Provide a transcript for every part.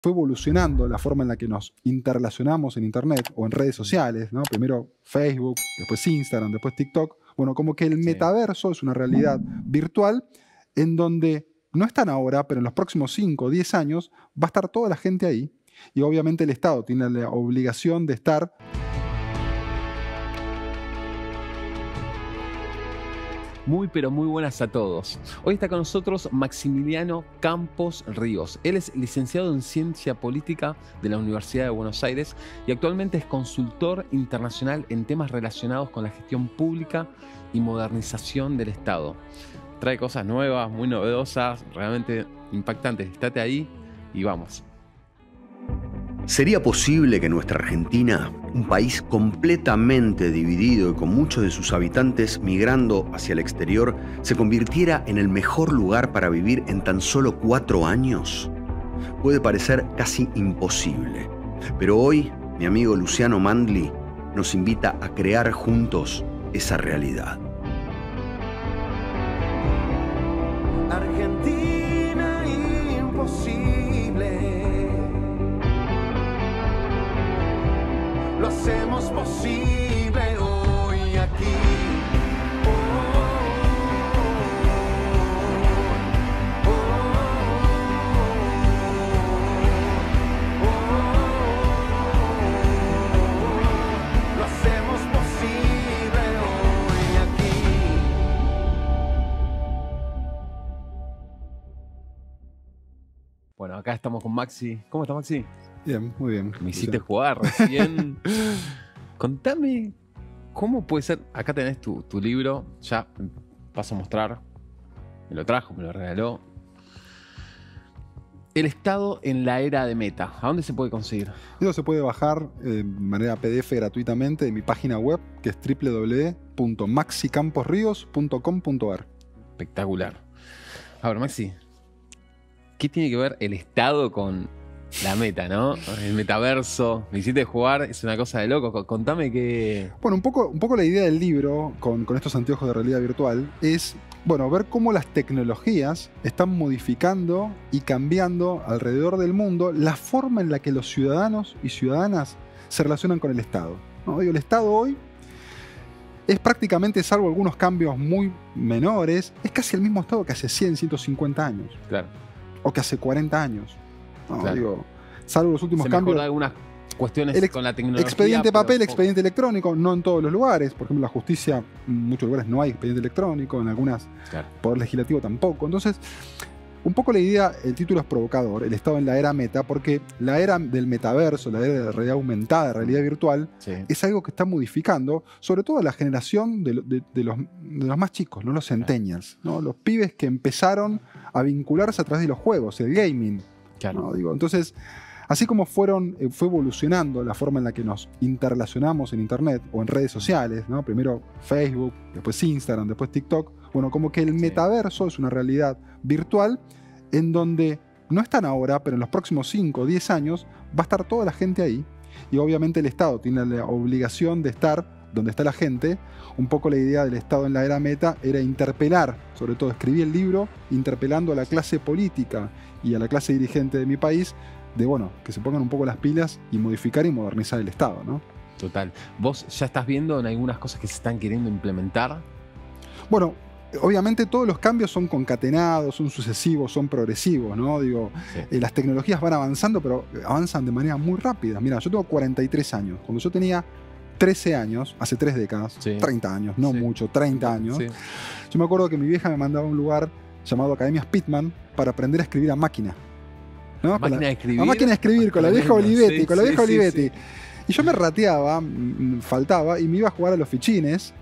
fue evolucionando la forma en la que nos interrelacionamos en Internet o en redes sociales, ¿no? Primero Facebook, después Instagram, después TikTok. Bueno, como que el metaverso es una realidad virtual en donde no están ahora, pero en los próximos 5 o 10 años va a estar toda la gente ahí. Y obviamente el Estado tiene la obligación de estar... Muy pero muy buenas a todos. Hoy está con nosotros Maximiliano Campos Ríos. Él es licenciado en Ciencia Política de la Universidad de Buenos Aires y actualmente es consultor internacional en temas relacionados con la gestión pública y modernización del Estado. Trae cosas nuevas, muy novedosas, realmente impactantes. Estate ahí y vamos. ¿Sería posible que nuestra Argentina, un país completamente dividido y con muchos de sus habitantes migrando hacia el exterior, se convirtiera en el mejor lugar para vivir en tan solo 4 años? Puede parecer casi imposible, pero hoy mi amigo Luciano Mandli nos invita a crear juntos esa realidad. Argentina imposible. Lo hacemos posible hoy aquí. Lo hacemos posible hoy aquí. Bueno, acá estamos con Maxi. ¿Cómo está Maxi? Bien, muy bien. Me hiciste jugar recién. Contame, ¿cómo puede ser? Acá tenés tu libro, ya paso a mostrar. Me lo trajo, me lo regaló. El Estado en la era de Meta. ¿A dónde se puede conseguir? Eso se puede bajar de manera PDF gratuitamente de mi página web, que es www.maxicamposrios.com.ar. Espectacular. Ahora, Maxi, ¿qué tiene que ver el Estado con la Meta, no? El metaverso. Me hiciste jugar, es una cosa de loco. Contame qué... Bueno, un poco la idea del libro, con estos anteojos de realidad virtual, es, bueno, ver cómo las tecnologías están modificando y cambiando alrededor del mundo la forma en la que los ciudadanos y ciudadanas se relacionan con el Estado, ¿no? Digo, el Estado hoy es prácticamente, salvo algunos cambios muy menores, es casi el mismo Estado que hace 100, 150 años. Claro. O que hace 40 años. No, Claro. Digo, salvo los últimos Se cambios. mejoró algunas cuestiones con la tecnología. Expediente pero papel, expediente electrónico, no en todos los lugares. Por ejemplo, la justicia, en muchos lugares no hay expediente electrónico, en algunas, Claro. poder legislativo tampoco. Entonces, un poco la idea, el título es provocador, el Estado en la era meta, porque la era del metaverso, la era de la realidad aumentada, de realidad virtual, Sí. es algo que está modificando, sobre todo a la generación de los más chicos, ¿no? Los centennials, ¿no? Los pibes que empezaron a vincularse a través de los juegos, el gaming. Claro. ¿No? Digo, entonces, así como fue evolucionando la forma en la que nos interrelacionamos en Internet o en redes sociales, ¿no? Primero Facebook, después Instagram, después TikTok. Bueno, como que el metaverso es una realidad virtual en donde no están ahora, pero en los próximos 5 o 10 años va a estar toda la gente ahí. Y obviamente el Estado tiene la obligación de estar donde está la gente. Un poco la idea del Estado en la era meta era interpelar, sobre todo escribí el libro interpelando a la clase política y a la clase dirigente de mi país, de bueno, que se pongan un poco las pilas y modificar y modernizar el Estado, ¿no? Total. ¿Vos ya estás viendo en algunas cosas que se están queriendo implementar? Bueno, obviamente todos los cambios son concatenados, son sucesivos, son progresivos, ¿no? Digo, Sí. las tecnologías van avanzando, pero avanzan de manera muy rápida. Mira, yo tengo 43 años. Cuando yo tenía 13 años, hace 3 décadas, Sí. 30 años, no Sí. mucho, 30 años, Sí. yo me acuerdo que mi vieja me mandaba a un lugar llamado Academia Pitman para aprender a escribir a máquina. ¿No? Máquina de escribir. A máquina de escribir, con la vieja Tremendo. Olivetti, Sí, con la sí, vieja sí, Olivetti. sí. Y yo me rateaba, faltaba, y me iba a jugar a los fichines.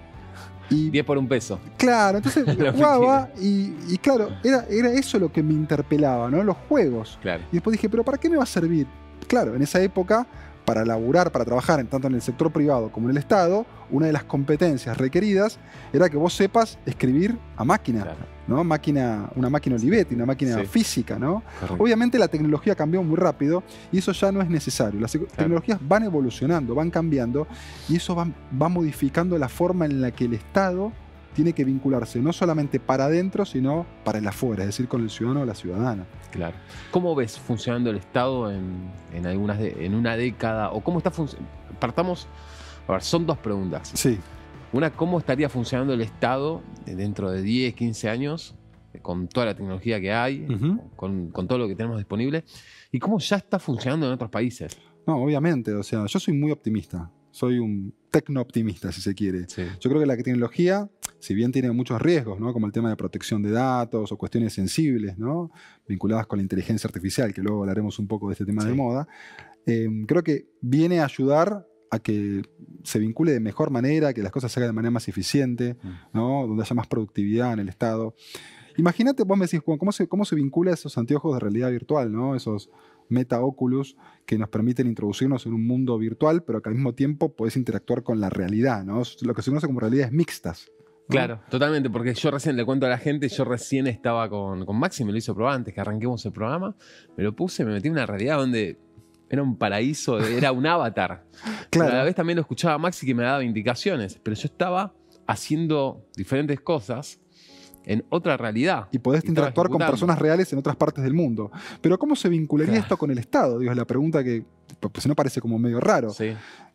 Y 10 por un peso. claro, entonces Los jugaba y claro, era eso lo que me interpelaba, ¿no? Los juegos. Claro. Y después dije, ¿pero para qué me va a servir? Claro, en esa época, para laburar, para trabajar tanto en el sector privado como en el Estado, una de las competencias requeridas era que vos sepas escribir a máquina, Claro. ¿no? Una máquina Olivetti, una máquina Sí. física, ¿no? Correcto. Obviamente la tecnología cambió muy rápido y eso ya no es necesario. Las tecnologías van evolucionando, van cambiando y eso va modificando la forma en la que el Estado tiene que vincularse no solamente para adentro, sino para el afuera, es decir, con el ciudadano o la ciudadana. Claro. ¿Cómo ves funcionando el Estado en una década? ¿O cómo está funcionando? Partamos, a ver, son dos preguntas. Sí. Una, ¿cómo estaría funcionando el Estado dentro de 10, 15 años, con toda la tecnología que hay, con todo lo que tenemos disponible? ¿Y cómo ya está funcionando en otros países? No, obviamente, o sea, yo soy muy optimista. Soy un tecno-optimista, si se quiere. Sí. Yo creo que la tecnología, si bien tiene muchos riesgos, ¿no? Como el tema de protección de datos o cuestiones sensibles, ¿no? Vinculadas con la inteligencia artificial, que luego hablaremos un poco de este tema de moda, creo que viene a ayudar a que se vincule de mejor manera, que las cosas se hagan de manera más eficiente, ¿no? Donde haya más productividad en el Estado. Imagínate, vos me decís, ¿cómo se vincula esos anteojos de realidad virtual, ¿no? Esos Meta Oculus que nos permiten introducirnos en un mundo virtual, pero que al mismo tiempo podés interactuar con la realidad, ¿no? Lo que se conoce como realidades mixtas, ¿no? Claro, totalmente, porque yo recién le cuento a la gente, yo recién estaba con Maxi, me lo hizo probar antes que arranquemos el programa, me lo puse, me metí en una realidad donde era un paraíso, era un avatar. Claro. Pero a la vez también lo escuchaba a Maxi que me daba indicaciones, pero yo estaba haciendo diferentes cosas en otra realidad. Y podés estaba interactuar con ejecutando. personas reales en otras partes del mundo. Pero ¿cómo se vincularía Claro. esto con el Estado? Digo, es la pregunta que, pues si no parece como medio raro. Sí,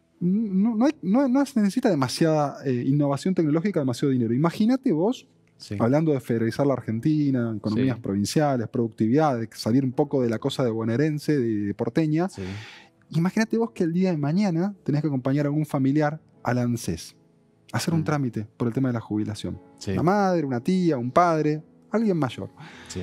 No se necesita demasiada innovación tecnológica, demasiado dinero. Imagínate vos, sí. hablando de federalizar la Argentina, economías Sí. provinciales, productividad, de salir un poco de la cosa de bonaerense, de porteña. Sí. Imagínate vos que el día de mañana tenés que acompañar a algún familiar al ANSES, hacer un trámite por el tema de la jubilación. Sí. Una madre, una tía, un padre, alguien mayor. Sí.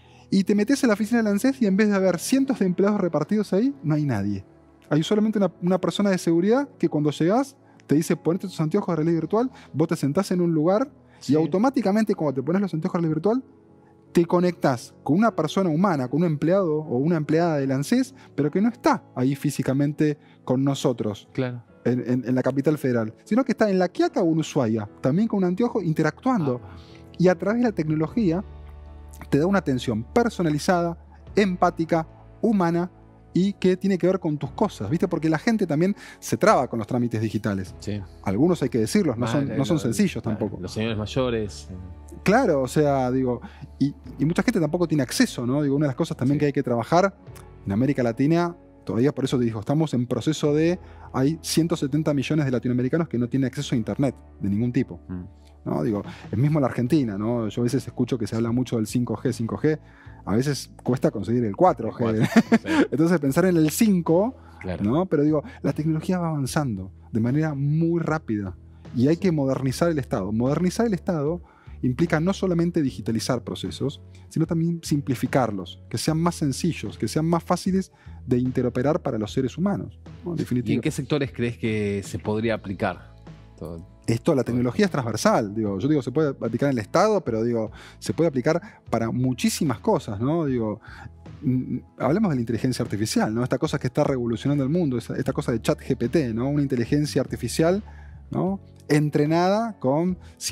Y te metes en la oficina del ANSES y en vez de haber cientos de empleados repartidos ahí, no hay nadie. Hay solamente una persona de seguridad que cuando llegás te dice ponete tus anteojos de realidad virtual, vos te sentás en un lugar Sí. y automáticamente cuando te pones los anteojos de realidad virtual te conectás con una persona humana, con un empleado o una empleada del ANSES, pero que no está ahí físicamente con nosotros Claro. en la capital federal, sino que está en La Quiaca o en Ushuaia, también con un anteojo interactuando. Y a través de la tecnología te da una atención personalizada, empática, humana y que tiene que ver con tus cosas, ¿viste? Porque la gente también se traba con los trámites digitales. Sí. Algunos hay que decirlos, no son sencillos tampoco. Los señores mayores. Claro, o sea, digo, y mucha gente tampoco tiene acceso, ¿no? Digo, una de las cosas también Sí. que hay que trabajar en América Latina, todavía por eso te digo, estamos en proceso hay 170 millones de latinoamericanos que no tienen acceso a Internet de ningún tipo. ¿No? Digo, es mismo la Argentina, ¿no? Yo a veces escucho que se habla mucho del 5G, a veces cuesta conseguir el 4G. Sí. Entonces pensar en el 5, Claro. ¿no? Pero digo, la tecnología va avanzando de manera muy rápida y hay que modernizar el Estado. Modernizar el Estado implica no solamente digitalizar procesos, sino también simplificarlos, que sean más sencillos, que sean más fáciles de interoperar para los seres humanos, ¿no? En ¿Y definitiva. en qué sectores crees que se podría aplicar? Esto, la tecnología es transversal. Digo, yo digo, se puede aplicar en el Estado, pero digo, se puede aplicar para muchísimas cosas, ¿no? Digo, hablemos de la inteligencia artificial, ¿no? Esta cosa que está revolucionando el mundo, esta cosa de ChatGPT, ¿no? Una inteligencia artificial, ¿no? Entrenada con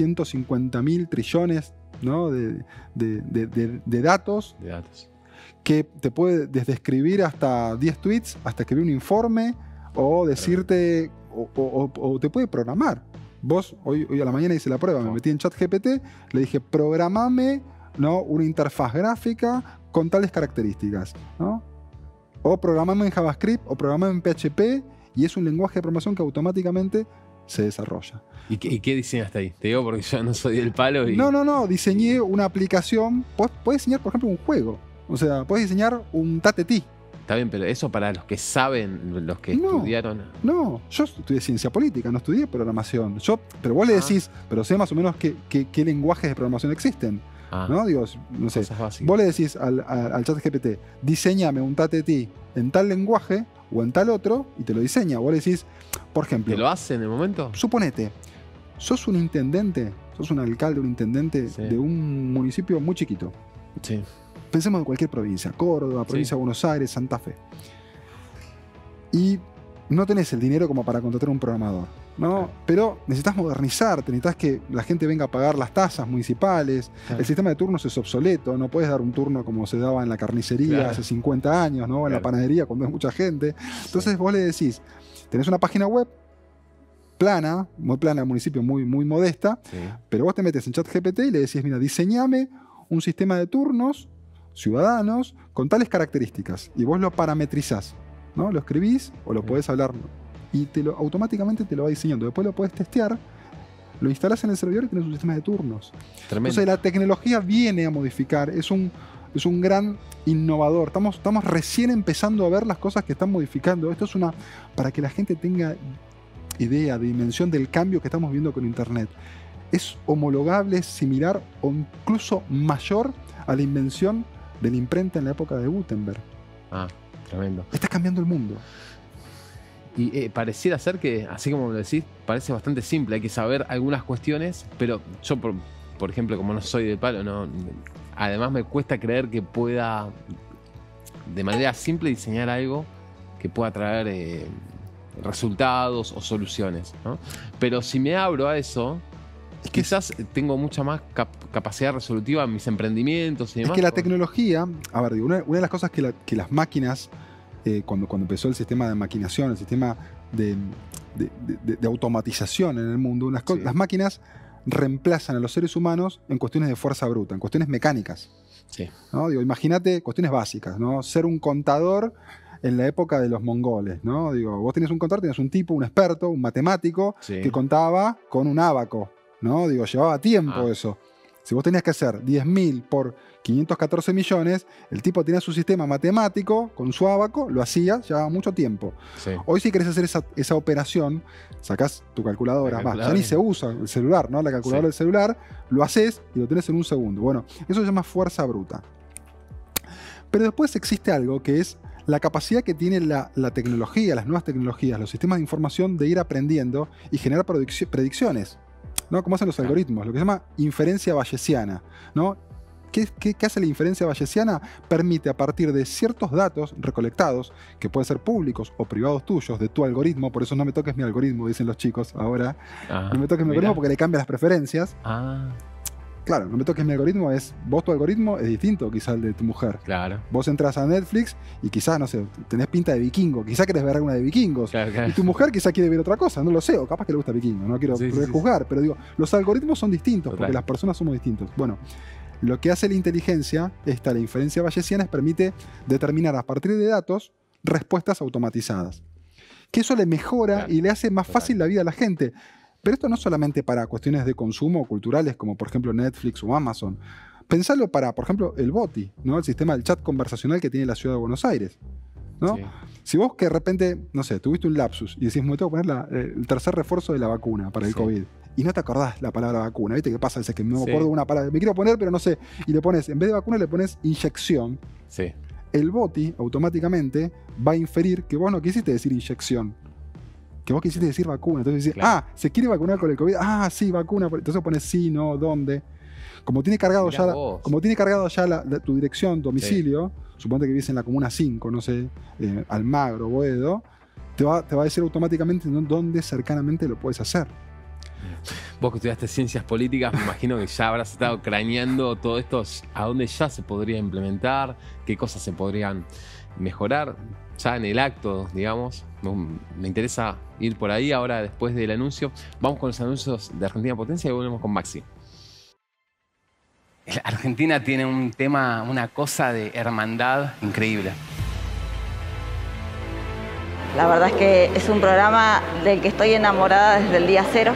150.000 trillones, ¿no? de datos De datos. que te puede desde escribir hasta 10 tweets, hasta escribir un informe, o decirte, o te puede programar. Vos, hoy a la mañana hice la prueba, me metí en ChatGPT, le dije, programame, ¿no? Una interfaz gráfica con tales características, ¿no? O programame en JavaScript, o programame en PHP, y es un lenguaje de programación que automáticamente se desarrolla. ¿Y qué diseñaste ahí? Te digo porque yo no soy del palo y... No, diseñé una aplicación, podés diseñar, por ejemplo, un juego. O sea, podés diseñar un Tatetí. Está bien, pero eso para los que saben, los que No. estudiaron... No, yo estudié ciencia política, no estudié programación. Pero vos le decís, pero sé más o menos qué lenguajes de programación existen. ¿No? Digo, no sé. Cosas básicas. Vos le decís al chat GPT, diseñame un Tatetí en tal lenguaje o en tal otro, y te lo diseña. Vos le decís, por ejemplo, ¿Te lo hace en el momento? suponete, sos un intendente, sos un alcalde, un intendente Sí. de un municipio muy chiquito. Sí. Pensemos en cualquier provincia, Córdoba, provincia de Buenos Aires, Santa Fe. Y no tenés el dinero como para contratar un programador, ¿no? Claro. Pero necesitas modernizarte, necesitas que la gente venga a pagar las tasas municipales. Claro. El sistema de turnos es obsoleto, no puedes dar un turno como se daba en la carnicería Claro. hace 50 años, ¿no? En la Claro. panadería cuando hay mucha gente. Entonces vos le decís, tenés una página web, plana, municipio muy modesta, Sí. pero vos te metes en ChatGPT y le decís, mira, diseñame un sistema de turnos ciudadanos con tales características, y vos lo parametrizás, ¿no? Lo escribís o lo podés hablar, y automáticamente te lo va diseñando. Después lo podés testear, lo instalás en el servidor y tenés un sistema de turnos. Tremendo. Entonces la tecnología viene a modificar, es un gran innovador. Estamos recién empezando a ver las cosas que están modificando. Esto es para que la gente tenga idea, dimensión del cambio que estamos viendo con Internet. Es homologable, es similar o incluso mayor a la invención de la imprenta en la época de Gutenberg. Ah, tremendo. Está cambiando el mundo. Y pareciera ser que, así como lo decís, parece bastante simple. Hay que saber algunas cuestiones, pero yo, por ejemplo, como no soy de palo, no, además me cuesta creer que pueda, de manera simple, diseñar algo que pueda traer resultados o soluciones, ¿no? Pero si me abro a eso, Es que quizás tengo mucha más capacidad resolutiva en mis emprendimientos y Es demás. que la tecnología, a ver, digo, una de las cosas que las máquinas, cuando empezó el sistema de maquinación, el sistema de automatización en el mundo, Sí. las máquinas reemplazan a los seres humanos en cuestiones de fuerza bruta, en cuestiones mecánicas, Sí. ¿no? Digo, imagínate cuestiones básicas, ¿no? Ser un contador en la época de los mongoles, ¿no? Digo, vos tenés un contador, tenés un tipo, un experto, un matemático, Sí. que contaba con un ábaco, ¿no? Digo, llevaba tiempo eso. Si vos tenías que hacer 10.000 por 514 millones, el tipo tenía su sistema matemático con su ábaco, lo hacía, llevaba mucho tiempo. Sí. Hoy si querés hacer esa operación, sacás tu calculadora, La va, ya calculadora. ni se usa el celular, ¿no? La calculadora Sí. del celular, lo haces y lo tenés en un segundo. Bueno, eso se llama fuerza bruta. Pero después existe algo que es la capacidad que tiene la tecnología, las nuevas tecnologías, los sistemas de información de ir aprendiendo y generar predicciones, ¿no? Como hacen los Claro. algoritmos, lo que se llama inferencia bayesiana, ¿no? ¿Qué hace la inferencia bayesiana? Permite, a partir de ciertos datos recolectados, que pueden ser públicos o privados tuyos, de tu algoritmo, por eso no me toques mi algoritmo, dicen los chicos ahora, Ah, no me toques mi mirá. algoritmo porque le cambia las preferencias. Ah, Claro, no me toques mi algoritmo, vos tu algoritmo es distinto quizá al de tu mujer. claro. Vos entras a Netflix y quizás, no sé, tenés pinta de vikingo, quizás querés ver alguna de vikingos. Claro, claro. Y tu mujer quizá quiere ver otra cosa, no lo sé, o capaz que le gusta vikingo, no quiero Sí, sí, sí. juzgar, pero digo, los algoritmos son distintos Total. porque las personas somos distintos. Bueno, lo que hace la inteligencia, la inferencia bayesiana, permite determinar a partir de datos respuestas automatizadas. Que eso le mejora Claro. y le hace más Total. fácil la vida a la gente. Pero esto no solamente para cuestiones de consumo o culturales, como por ejemplo Netflix o Amazon. Pensalo para, por ejemplo, el BOTI, ¿no? El sistema del chat conversacional que tiene la ciudad de Buenos Aires, ¿no? Sí. Si vos que de repente, no sé, tuviste un lapsus y decís, me tengo que poner el tercer refuerzo de la vacuna para el Sí. COVID, y no te acordás la palabra vacuna, ¿viste qué pasa? Dices que no me Sí. acuerdo de una palabra, me quiero poner, pero no sé, y le pones, en vez de vacuna le pones inyección, Sí. el BOTI automáticamente va a inferir que vos no quisiste decir inyección, que vos quisiste decir vacuna. Entonces decís, Claro. ¿se quiere vacunar con el COVID? Ah, sí, vacuna. Entonces pones sí, no, dónde. Como tiene cargado Mirá ya, vos. tu dirección, domicilio, suponte que vives en la Comuna 5, no sé, Almagro, Boedo, te va a decir automáticamente dónde cercanamente lo puedes hacer. Vos que estudiaste ciencias políticas, me imagino que ya habrás estado craneando todo esto, a dónde ya se podría implementar, qué cosas se podrían mejorar, ya en el acto, digamos. Me interesa ir por ahí ahora después del anuncio. Vamos con los anuncios de Argentina Potencia y volvemos con Maxi. Argentina tiene un tema, una cosa de hermandad increíble. La verdad es que es un programa del que estoy enamorada desde el día cero.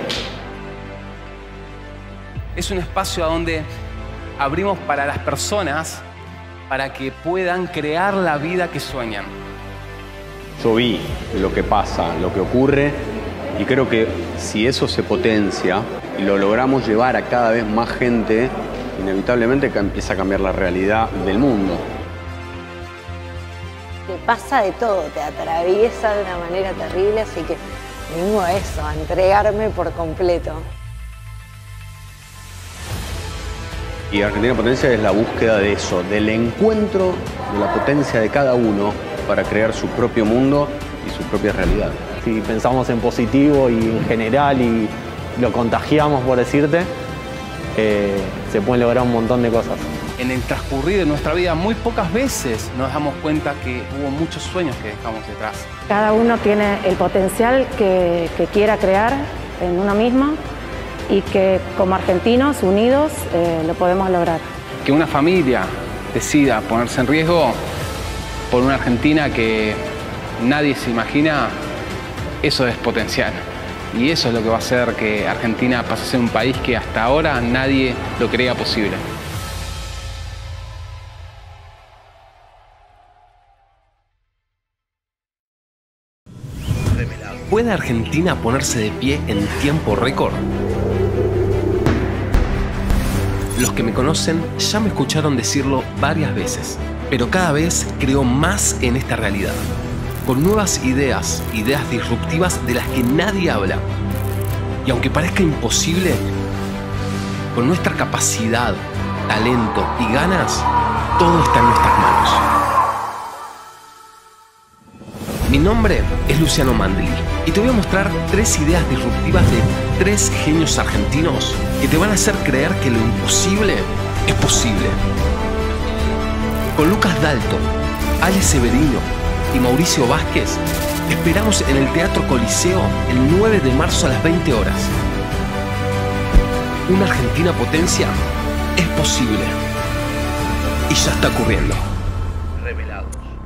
Es un espacio donde abrimos para las personas para que puedan crear la vida que sueñan. Yo vi lo que pasa, lo que ocurre, y creo que si eso se potencia y lo logramos llevar a cada vez más gente, inevitablemente empieza a cambiar la realidad del mundo. Te pasa de todo, te atraviesa de una manera terrible, así que vengo a eso, a entregarme por completo. Y Argentina Potencia es la búsqueda de eso, del encuentro de la potencia de cada uno para crear su propio mundo y su propia realidad. Si pensamos en positivo y en general y lo contagiamos, por decirte, se pueden lograr un montón de cosas. en el transcurrir de nuestra vida, muy pocas veces nos damos cuenta que hubo muchos sueños que dejamos detrás. Cada uno tiene el potencial que quiera crear en uno mismo y que como argentinos unidos lo podemos lograr. Que una familia decida ponerse en riesgo por una Argentina que nadie se imagina, eso es potencial. Y eso es lo que va a hacer que Argentina pase a ser un país que hasta ahora nadie lo creía posible. ¿Puede Argentina ponerse de pie en tiempo récord? Los que me conocen ya me escucharon decirlo varias veces, pero cada vez creo más en esta realidad. Con nuevas ideas disruptivas de las que nadie habla. Y aunque parezca imposible, con nuestra capacidad, talento y ganas, todo está en nuestras manos. Mi nombre es Luciano Mandli y te voy a mostrar 3 ideas disruptivas de 3 genios argentinos que te van a hacer creer que lo imposible es posible. Con Lucas Dalton, Ale Severino y Mauricio Vázquez, te esperamos en el Teatro Coliseo el 9 de marzo a las 20 horas. Una Argentina potencia es posible. Y ya está ocurriendo. Revelados.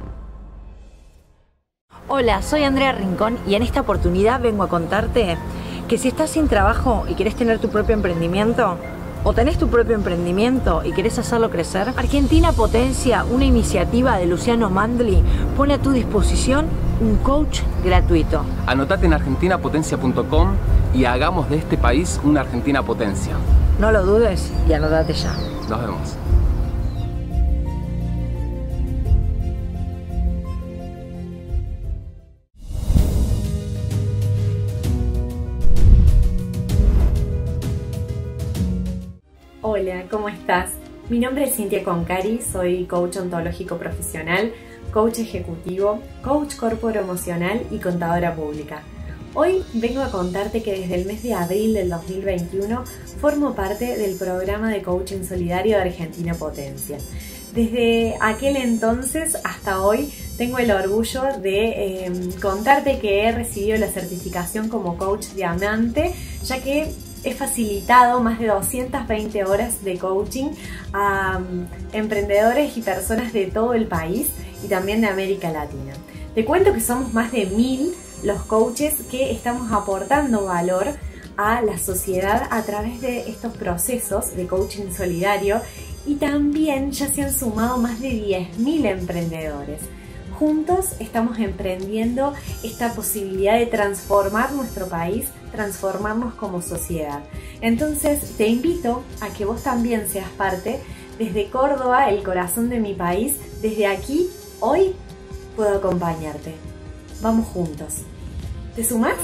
Hola, soy Andrea Rincón y en esta oportunidad vengo a contarte que si estás sin trabajo y querés tener tu propio emprendimiento, o tenés tu propio emprendimiento y querés hacerlo crecer, Argentina Potencia, una iniciativa de Luciano Mandli, pone a tu disposición un coach gratuito. Anotate en argentinapotencia.com y hagamos de este país una Argentina potencia. No lo dudes y anotate ya. Nos vemos. Hola, ¿cómo estás? Mi nombre es Cintia Concari, soy coach ontológico profesional, coach ejecutivo, coach corpóreo emocional y contadora pública. Hoy vengo a contarte que desde el mes de abril del 2021 formo parte del programa de coaching solidario de Argentina Potencia. Desde aquel entonces hasta hoy tengo el orgullo de contarte que he recibido la certificación como coach diamante, ya que he facilitado más de 220 horas de coaching a emprendedores y personas de todo el país y también de América Latina. Te cuento que somos más de 1000 los coaches que estamos aportando valor a la sociedad a través de estos procesos de coaching solidario y también ya se han sumado más de 10.000 emprendedores. Juntos estamos emprendiendo esta posibilidad de transformar nuestro país, transformarnos como sociedad. Entonces te invito a que vos también seas parte. Desde Córdoba, el corazón de mi país, desde aquí, hoy puedo acompañarte. Vamos juntos. ¿Te sumás?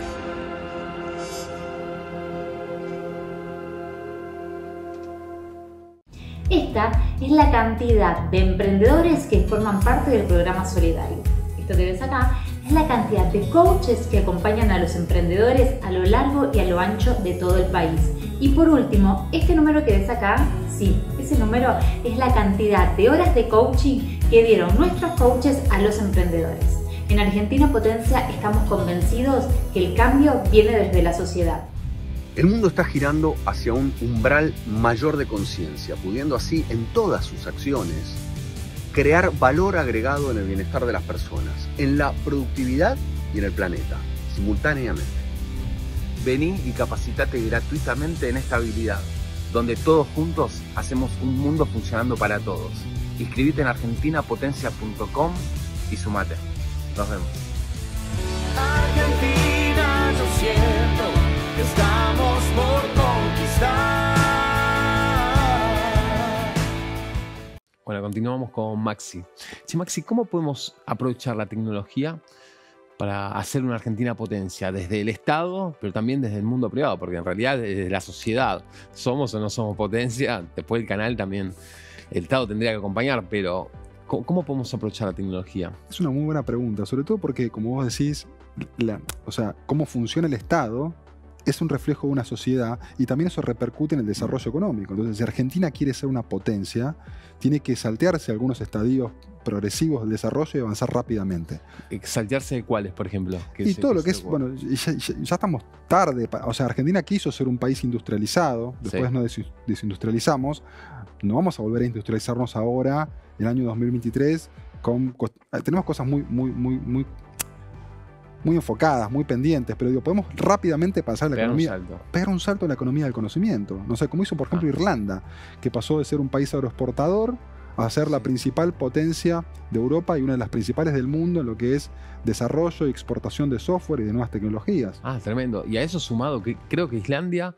Esta es la cantidad de emprendedores que forman parte del programa solidario. Esto que ves acá es la cantidad de coaches que acompañan a los emprendedores a lo largo y a lo ancho de todo el país. Y por último, este número que ves acá, sí, ese número es la cantidad de horas de coaching que dieron nuestros coaches a los emprendedores. En Argentina Potencia estamos convencidos que el cambio viene desde la sociedad. El mundo está girando hacia un umbral mayor de conciencia, pudiendo así en todas sus acciones crear valor agregado en el bienestar de las personas, en la productividad y en el planeta, simultáneamente. Vení y capacitate gratuitamente en esta habilidad, donde todos juntos hacemos un mundo funcionando para todos. Inscribite en argentinapotencia.com y sumate. Nos vemos. Argentina, yo siento que estamos por conquistar. Bueno, continuamos con Maxi. Sí, Maxi, ¿cómo podemos aprovechar la tecnología para hacer una Argentina potencia? Desde el Estado, pero también desde el mundo privado, porque en realidad desde la sociedad, ¿somos o no somos potencia? Después el canal también, el Estado tendría que acompañar, pero ¿cómo podemos aprovechar la tecnología? Es una muy buena pregunta, sobre todo porque, como vos decís, o sea, cómo funciona el Estado es un reflejo de una sociedad y también eso repercute en el desarrollo económico. Entonces, si Argentina quiere ser una potencia, tiene que saltearse algunos estadios progresivos del desarrollo y avanzar rápidamente. ¿Saltearse de cuáles, por ejemplo? Y todo lo que es, bueno, ya estamos tarde. O sea, Argentina quiso ser un país industrializado, después nos desindustrializamos. No vamos a volver a industrializarnos ahora, en el año 2023. Tenemos cosas muy enfocadas, muy pendientes, pero digo, podemos rápidamente pasar la economía, pegar un salto en la economía del conocimiento. No sé, como hizo por ejemplo Irlanda, que pasó de ser un país agroexportador a ser la principal potencia de Europa y una de las principales del mundo en lo que es desarrollo y exportación de software y de nuevas tecnologías. Tremendo. Y a eso sumado, que creo que Islandia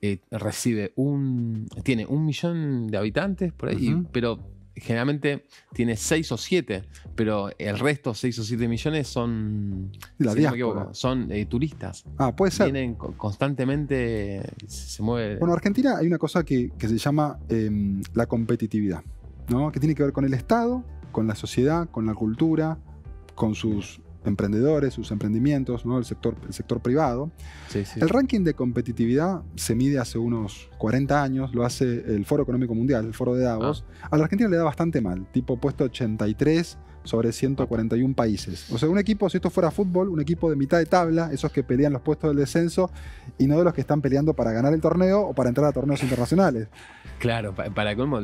tiene 1 millón de habitantes por ahí, pero generalmente tiene 6 o 7, pero el resto, 6 o 7 millones, son, la si no me equivoco, son turistas. Puede ser. Vienen constantemente, se mueve. Bueno, en Argentina hay una cosa que se llama la competitividad, ¿no? Que tiene que ver con el Estado, con la sociedad, con la cultura, con sus emprendedores, sus emprendimientos, ¿no? el sector privado. El ranking de competitividad se mide hace unos 40 años, lo hace el Foro Económico Mundial, el Foro de Davos. A la Argentina le da bastante mal, tipo puesto 83 sobre 141 países. O sea, un equipo, si esto fuera fútbol, un equipo de mitad de tabla, esos que pelean los puestos del descenso y no de los que están peleando para ganar el torneo o para entrar a torneos internacionales. Claro, para colmo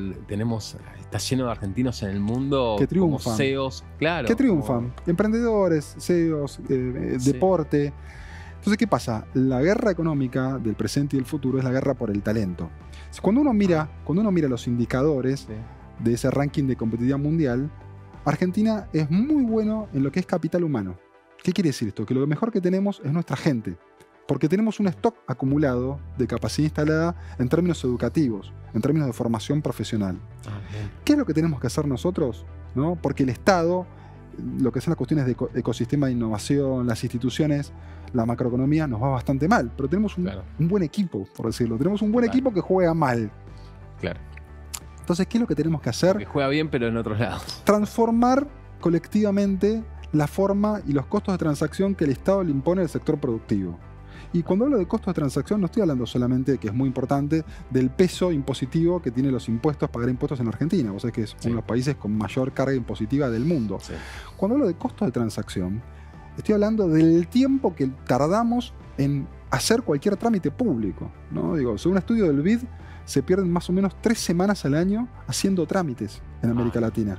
está lleno de argentinos en el mundo que triunfan. Como CEOs, claro. Que triunfan. Emprendedores, CEOs, deporte. Entonces, ¿qué pasa? La guerra económica del presente y del futuro es la guerra por el talento. Cuando uno mira los indicadores de ese ranking de competitividad mundial, Argentina es muy bueno en lo que es capital humano. ¿Qué quiere decir esto? Que lo mejor que tenemos es nuestra gente. Porque tenemos un stock acumulado de capacidad instalada en términos educativos, en términos de formación profesional. ¿Qué es lo que tenemos que hacer nosotros? ¿No? Porque el Estado, lo que son las cuestiones de ecosistema de innovación, las instituciones, la macroeconomía, nos va bastante mal. Pero tenemos un buen equipo, por decirlo. Tenemos un buen equipo que juega mal. Claro. Entonces, ¿qué es lo que tenemos que hacer? Que juega bien, pero en otros lados. Transformar colectivamente la forma y los costos de transacción que el Estado le impone al sector productivo. Y cuando hablo de costos de transacción, no estoy hablando solamente, que es muy importante, del peso impositivo que tienen los impuestos, pagar impuestos en Argentina. Vos sabés que es uno de los países con mayor carga impositiva del mundo. Cuando hablo de costos de transacción, estoy hablando del tiempo que tardamos en hacer cualquier trámite público, ¿no? Digo, según un estudio del BID, se pierden más o menos 3 semanas al año haciendo trámites en América Latina.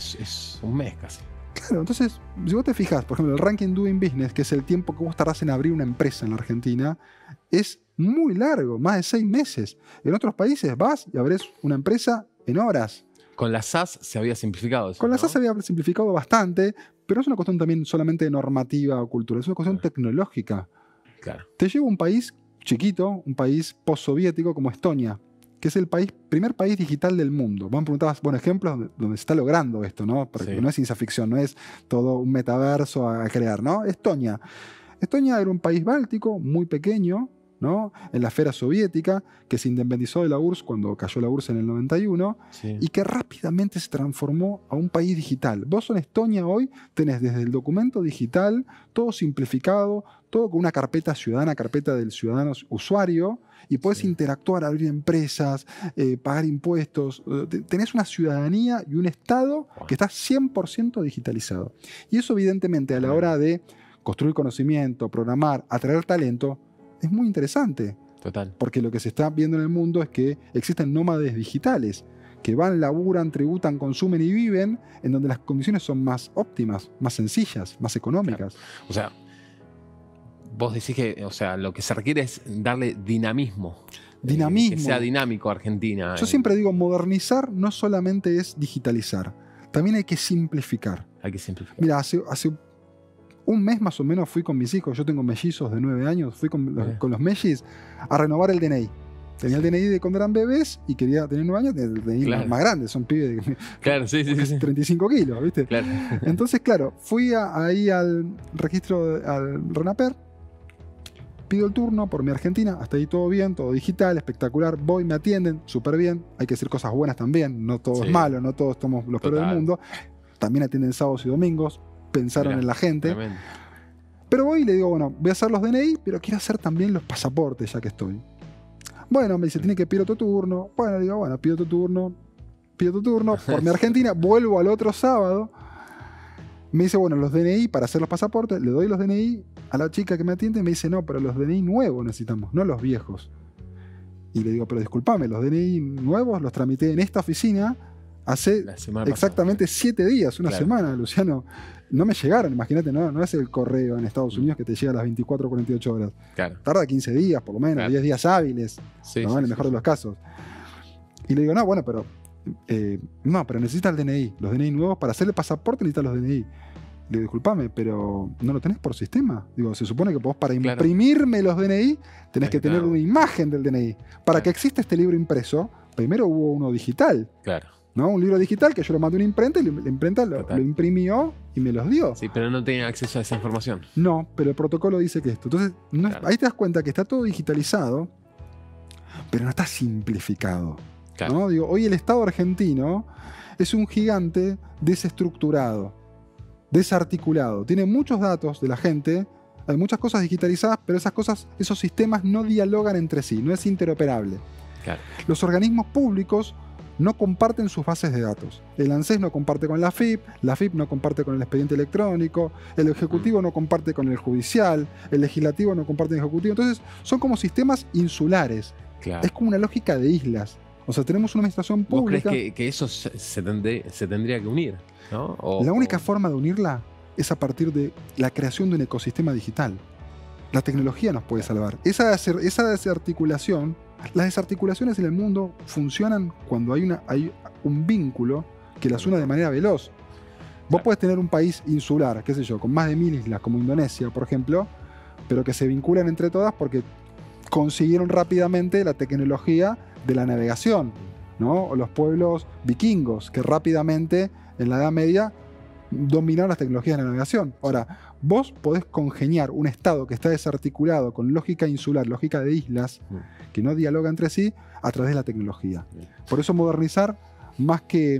Es un mes casi. Claro, entonces, si vos te fijas, por ejemplo, el ranking Doing Business, que es el tiempo que vos tardás en abrir una empresa en la Argentina, es muy largo, más de 6 meses. En otros países vas y abrís una empresa en horas. Con la SAS se había simplificado eso. Con la SAS se había simplificado bastante, pero es una cuestión también solamente normativa o cultural, es una cuestión tecnológica. Claro. Te llevo a un país chiquito, un país postsoviético como Estonia, que es el primer país digital del mundo. Vos me preguntabas, ejemplos donde se está logrando esto, ¿no? Porque no es ciencia ficción, no es todo un metaverso a crear, ¿no? Estonia. Estonia era un país báltico muy pequeño, ¿no? En la esfera soviética, que se independizó de la URSS cuando cayó la URSS en el 91, y que rápidamente se transformó a un país digital. Vos en Estonia hoy tenés desde el documento digital, todo simplificado, todo con una carpeta ciudadana, carpeta del ciudadano usuario, y podés interactuar, abrir empresas, pagar impuestos. Tenés una ciudadanía y un Estado que está 100% digitalizado. Y eso evidentemente a la hora de construir conocimiento, programar, atraer talento, es muy interesante. Total. Porque lo que se está viendo en el mundo es que existen nómades digitales que van, laburan, tributan, consumen y viven en donde las condiciones son más óptimas, más sencillas, más económicas. Claro. O sea, vos decís que lo que se requiere es darle dinamismo. Dinamismo. Que sea dinámico Argentina. Yo siempre digo, modernizar no solamente es digitalizar, también hay que simplificar. Hay que simplificar. Mira, hace un mes más o menos fui con mis hijos, yo tengo mellizos de 9 años, fui con los mellis a renovar el DNI. Tenía el DNI de cuando eran bebés y quería tener 9 años, el DNI más grande, son pibes de 35 kilos, ¿viste? Claro. Entonces, claro, fui ahí al registro, al RENAPER, pido el turno por mi Argentina, hasta ahí todo bien, todo digital, espectacular, voy, me atienden, súper bien, hay que decir cosas buenas también, no todo es malo, no todos somos los peores del mundo, también atienden sábados y domingos, pensaron en la gente. Tremendo. Pero voy y le digo, bueno, voy a hacer los DNI, pero quiero hacer también los pasaportes ya que estoy. Bueno, me dice, tiene que pedir otro turno. Bueno, digo, bueno, pido tu turno por mi Argentina. Vuelvo al otro sábado. Me dice, bueno, los DNI para hacer los pasaportes. Le doy los DNI a la chica que me atiende y me dice, no, pero los DNI nuevos necesitamos, no los viejos. Y le digo, pero discúlpame, los DNI nuevos los tramité en esta oficina hace exactamente 7 días, una semana, Luciano. No me llegaron, imagínate, no es el correo en Estados Unidos que te llega a las 24 o 48 horas. Claro. Tarda 15 días, por lo menos, 10 días hábiles, en el mejor de los casos. Y le digo, no, bueno, pero necesita el DNI. Los DNI nuevos, para hacerle pasaporte necesitas los DNI. Le digo, disculpame, pero ¿no lo tenés por sistema? Digo, se supone que vos para imprimirme los DNI tenés que tener una imagen del DNI. Para que exista este libro impreso, primero hubo uno digital. Claro. ¿No? Un libro digital que yo lo mandé a una imprenta y la imprenta lo imprimió y me los dio. Sí, pero no tenía acceso a esa información. No, pero el protocolo dice que esto. Entonces, ahí te das cuenta que está todo digitalizado, pero no está simplificado. Claro. ¿No? Digo, hoy el Estado argentino es un gigante desestructurado, desarticulado. Tiene muchos datos de la gente, hay muchas cosas digitalizadas, pero esos sistemas no dialogan entre sí, no es interoperable. Claro. Los organismos públicos no comparten sus bases de datos. El ANSES no comparte con la FIP no comparte con el expediente electrónico, el Ejecutivo no comparte con el Judicial, el Legislativo no comparte con el Ejecutivo. Entonces, son como sistemas insulares. Claro. Es como una lógica de islas. O sea, tenemos una administración pública. ¿Vos crees que eso se tendría que unir? ¿No? La única forma de unirla es a partir de la creación de un ecosistema digital. La tecnología nos puede salvar. Esa desarticulación. Las desarticulaciones en el mundo funcionan cuando hay un vínculo que las une de manera veloz. Vos podés tener un país insular, qué sé yo, con más de 1000 islas, como Indonesia, por ejemplo, pero que se vinculan entre todas porque consiguieron rápidamente la tecnología de la navegación, ¿no? O los pueblos vikingos, que rápidamente, en la Edad Media, dominaron las tecnologías de la navegación. Ahora, vos podés congeniar un estado que está desarticulado con lógica insular, lógica de islas, que no dialoga entre sí, a través de la tecnología. Por eso modernizar, más que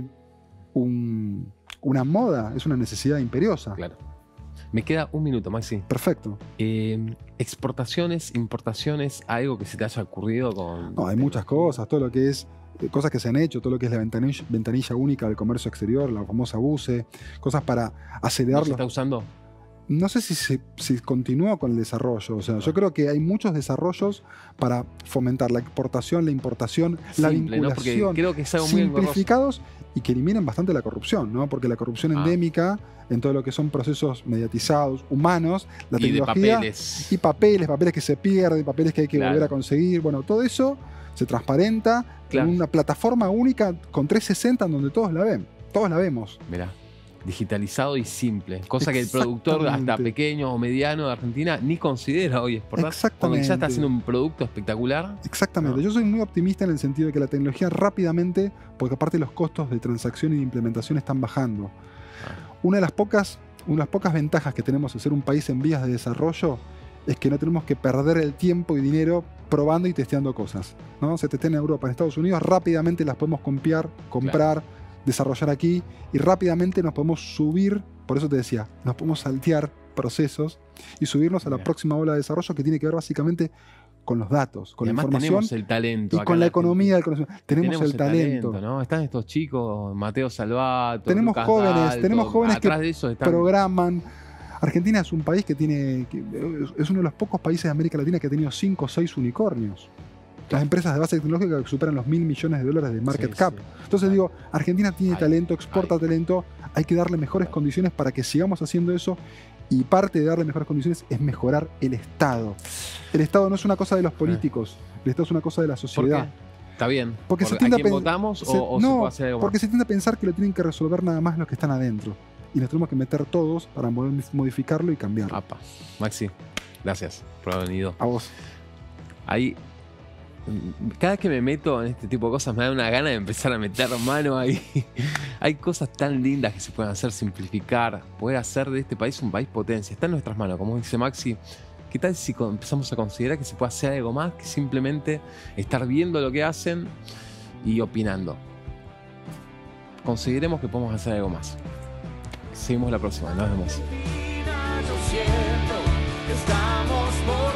una moda, es una necesidad imperiosa. Claro. Me queda un minuto, Maxi. Perfecto. Exportaciones, importaciones, algo que se te haya ocurrido con... No, hay muchas cosas, todo lo que es cosas que se han hecho, todo lo que es la ventanilla única del comercio exterior, la famosa BUSE, cosas para acelerarlo. ¿No se está usando? No sé si continúa con el desarrollo. O sea, yo creo que hay muchos desarrollos para fomentar la exportación, la importación, la vinculación, ¿no? Porque creo que es algo muy simplificados y que eliminen bastante la corrupción, ¿no? Porque la corrupción endémica en todo lo que son procesos mediatizados, humanos, la tecnología y papeles que se pierden, papeles que hay que volver a conseguir. Bueno, todo eso se transparenta en una plataforma única con 360 en donde todos la ven. Todos la vemos. Mirá. Digitalizado y simple, cosa que el productor hasta pequeño o mediano de Argentina ni considera hoy exportar, cuando ya está haciendo un producto espectacular. Exactamente, yo soy muy optimista en el sentido de que la tecnología rápidamente, porque aparte los costos de transacción y de implementación están bajando. Una de las pocas ventajas que tenemos de ser un país en vías de desarrollo es que no tenemos que perder el tiempo y dinero probando y testeando cosas, ¿no? Se testea en Europa, en Estados Unidos, rápidamente las podemos comprar, desarrollar aquí y rápidamente nos podemos subir, por eso te decía, nos podemos saltear procesos y subirnos a la próxima ola de desarrollo que tiene que ver básicamente con los datos, con la información tenemos el talento y con la economía del conocimiento. Tenemos el talento, ¿no? Están estos chicos, Mateo Salvato, tenemos Lucas jóvenes, Dalto, que de eso están... programan. Argentina es un país es uno de los pocos países de América Latina que ha tenido 5 o 6 unicornios. Las empresas de base tecnológica que superan los $1.000 millones de market cap. Entonces digo, Argentina tiene talento, exporta talento, hay que darle mejores condiciones para que sigamos haciendo eso, y parte de darle mejores condiciones es mejorar el Estado. El Estado no es una cosa de los políticos, el Estado es una cosa de la sociedad. ¿Por qué? Está bien. Porque se tiende ¿A quién votamos o se puede hacer algo más? Porque se tiende a pensar que lo tienen que resolver nada más los que están adentro. Y nos tenemos que meter todos para modificarlo y cambiarlo. Maxi, gracias por haber venido. A vos. Ahí, cada vez que me meto en este tipo de cosas me da una gana de empezar a meter mano ahí. Hay cosas tan lindas que se pueden hacer, simplificar, poder hacer de este país un país potencia. Está en nuestras manos, como dice Maxi. ¿Qué tal si empezamos a considerar que se puede hacer algo más que simplemente estar viendo lo que hacen y opinando? Consideremos que podemos hacer algo más. Seguimos la próxima, nos vemos. Yo siento estamos por